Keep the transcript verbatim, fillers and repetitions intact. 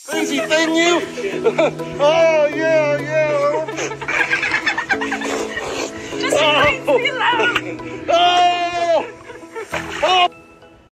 Crazy thing, you? Oh, yeah, yeah. Just oh. Leave me alone.